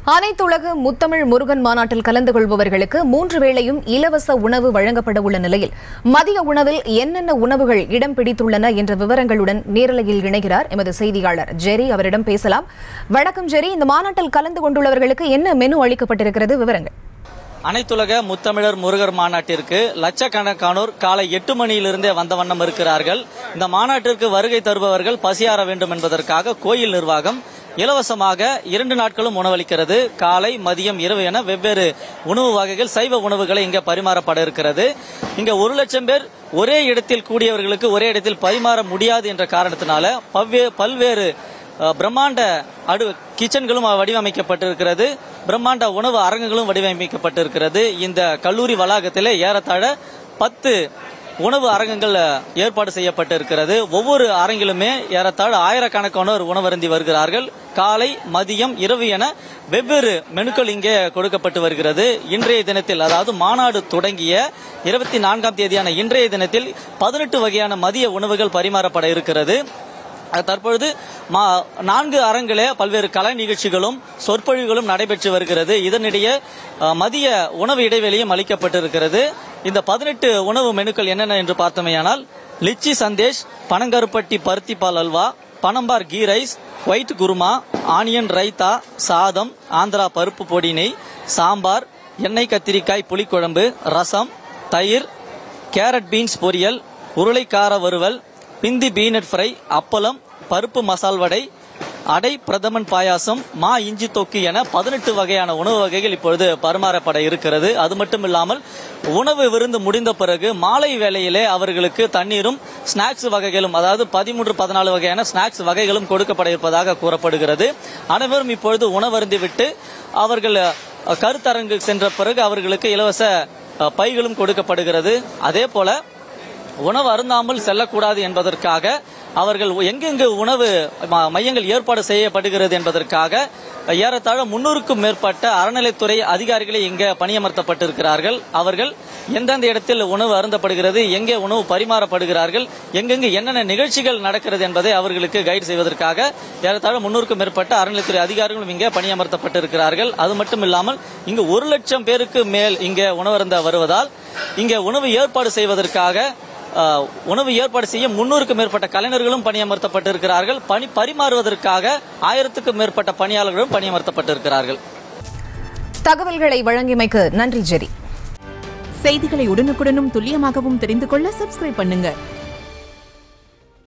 அனைத்துலக முத்தமிழ் முருகன் மாநாட்டில் கலந்து கொள்பவர்களுக்கு 3 வேளையும் இலவச உணவு வழங்கப்பட உள்ள நிலையில் மதிய உணவில் என்னென்ன உணவுகள் இடம் பிடித்துள்ளன என்ற விவரங்களுடன் நேரலையில் இணைகிறார் எமது செய்தியாளர் ஜெரி. அவரிடம் பேசலாம். வணக்கம் ஜெரி. இந்த மாநாட்டில் கலந்து கொண்டுள்ளவர்களுக்கு என்ன மெனு அளிக்கப்பட்டிருக்கிறது? விவரங்கள். அனைத்துலக முத்தமிழர் முருகர் மாநாட்டிற்கு லட்சக்கணக்கானோர் காலை 8 மணியிலிருந்தே வந்த வண்ணம் இருக்கிறார்கள். இந்த மாநாட்டிற்கு வருகை தருபவர்கள் பசியாற வேண்டும் என்பதற்காக கோயில் நிர்வாகம் இலவசமாக 2 நாட்களும் உணவளிக்கிறது. காலை, மதியம், இரவு என வெவ்வேறு உணவு வகைகள், சைவ உணவுகளை இங்கே பரிமாறப்பட இருக்கிறது. இங்க 1 லட்சம் பேர் ஒரே இடத்தில் கூடியவர்களுக்கு ஒரே இடத்தில் பரிமாற முடியாது என்ற காரணத்தினால பல்வேறு பிரம்மாண்ட கிச்சன்களும் வடிவமைக்கப்பட்டிருக்கிறது. பிரம்மாண்ட உணவு அரங்குகளும் வடிவமைக்கப்பட்டிருக்கிறது. இந்த கல்லூரி வளாகத்திலே ஏறத்தாழ 10 உணவு அரங்கங்கள் ஏற்பாடு செய்யப்பட்டிருக்கிறது. ஒவ்வொரு அரங்கிலுமே ஏறத்தாழ ஆயிரக்கணக்கானோர் உணவருந்தி வருகிறார்கள். காலை, மதியம், இரவு என வெவ்வேறு மெனுக்கள் இங்கே கொடுக்கப்பட்டு வருகிறது. இன்றைய தினத்தில், அதாவது மாநாடு தொடங்கிய 24ஆம் தேதியான இன்றைய தினத்தில் 18 வகையான மதிய உணவுகள் பரிமாறப்பட இருக்கிறது. தற்பொழுது 4 அரங்கிலே பல்வேறு கலை நிகழ்ச்சிகளும் சொற்பொழிவுகளும் நடைபெற்று வருகிறது. இதனிடையே மதிய உணவு இடைவெளியும் அளிக்கப்பட்டிருக்கிறது. இந்த 18 உணவு மெனுக்கள் என்னென்ன என்று பார்த்தோமேயானால், லிச்சி சந்தேஷ், பனங்கருப்பட்டி பருத்திப்பால் அல்வா, பனம்பார் ghee rice, white kurma, onion raita, சாதம், ஆந்திரா பருப்பு பொடி நெய், சாம்பார், எண்ணெய் கத்திரிக்காய் புளிக்குழம்பு, ரசம், தயிர், கேரட் பீன்ஸ் பொரியல், உருளைக்கார வறுவல், பிந்தி பீனட் ஃப்ரை, அப்பளம், பருப்பு மசால் வடை, அடை பிரதமன் பாயாசம், மா இஞ்சி தொக்கு என 18 வகையான உணவு வகைகள் இப்பொழுது பரிமாறப்பட இருக்கிறது. அது மட்டும் இல்லாமல் உணவு விருந்து முடிந்த பிறகு மாலை வேளையிலே அவர்களுக்கு தண்ணீரும் ஸ்நாக்ஸ் வகைகளும், அதாவது 13-14 வகையான ஸ்நாக்ஸ் வகைகளும் கொடுக்கப்பட இருப்பதாக கூறப்படுகிறது. அனைவரும் இப்பொழுது உணவருந்தி விட்டு அவர்கள் கருத்தரங்கு சென்ற பிறகு அவர்களுக்கு இலவச பைகளும் கொடுக்கப்படுகிறது. அதே போல உணவு அருந்தாமல் செல்லக்கூடாது என்பதற்காக அவர்கள் எங்கெங்கு உணவு மையங்கள் ஏற்பாடு செய்யப்படுகிறது என்பதற்காக ஏறத்தாழ 300க்கும் மேற்பட்ட அறநிலைத்துறை அதிகாரிகளை இங்கே பணியமர்த்தப்பட்டிருக்கிறார்கள். அவர்கள் எந்தெந்த இடத்தில் உணவு அருந்தப்படுகிறது, எங்கே உணவு பரிமாறப்படுகிறார்கள், எங்கெங்கு என்னென்ன நிகழ்ச்சிகள் நடக்கிறது என்பதை அவர்களுக்கு கைடு செய்வதற்காக ஏறத்தாழ 300க்கும் மேற்பட்ட அறநிலைத்துறை அதிகாரிகளும் இங்கே பணியமர்த்தப்பட்டிருக்கிறார்கள். அது மட்டும் இல்லாமல் இங்கு 1 லட்சம் பேருக்கு மேல் இங்கே உணவருந்த வருவதால் இங்கே உணவு ஏற்பாடு செய்வதற்காக உணவு ஏற்பாடு செய்ய 300க்கும் மேற்பட்ட கலைஞர்களும் பணியமர்த்தப்பட்டிருக்கிறார்கள். பரிமாறுவதற்காக 1000க்கும் மேற்பட்ட பணியாளர்களும் பணியமர்த்தப்பட்டிருக்கிறார்கள். தகவல்களை வழங்கியமைக்கு நன்றி ஜெரி. செய்திகளை உடனுக்குடனும் துல்லியமாகவும் தெரிந்து கொள்ள சப்ஸ்கிரைப் பண்ணுங்க.